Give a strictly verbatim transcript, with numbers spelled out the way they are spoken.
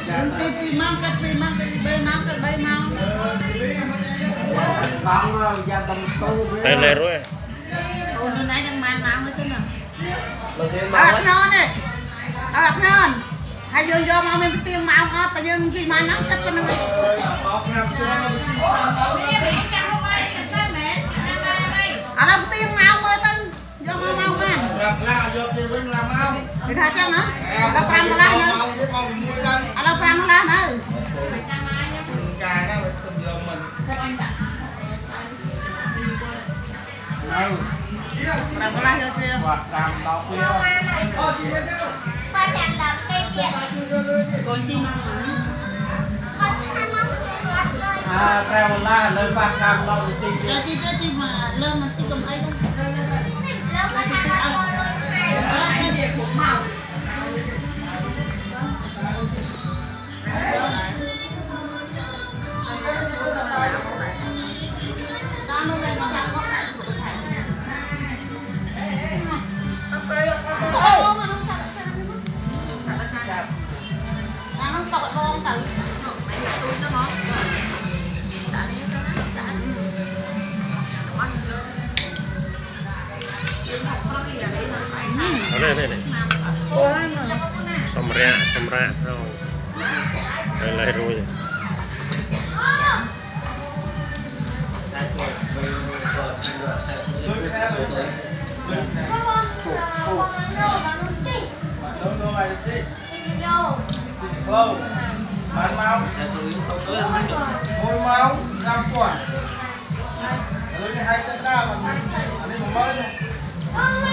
Pi mang cái pi mang cái bay mang cái bay mang. Con gia đình tu. Đây lên rồi. Ôi hôm nay đang mang mang mới thế nào. À non đi. À non. Hai vô vô mau mình tiền mau có bây giờ gì mà nó cắt cái nó. À đâu tiền mau mới tên. Vô mau mau man. La vô kia bên làm mau. Thì tha chăng hả? Đâu pram nó lá nữa. À đâu pram nó lá nữa. Cài đó tùm lum mình. Ừ. Pram nó lá vô kia. Quạt đàm đọc kia. Ba chàng đập cây kìa. Con chim mang hả? À, theo la lên quạt đàm đọc thì tìm Cho chị cho chị mà lên mà chị cầm ấy đó. Lớp ba chàng đập con luôn này. Đó, cái gì cũng màu. Ở đây đây này. Xong ra, xong ra rồi. Đây lại rồi. Không, bán mau, ngồi mau, năm quả, lấy hai cái ra mà, anh ấy mới.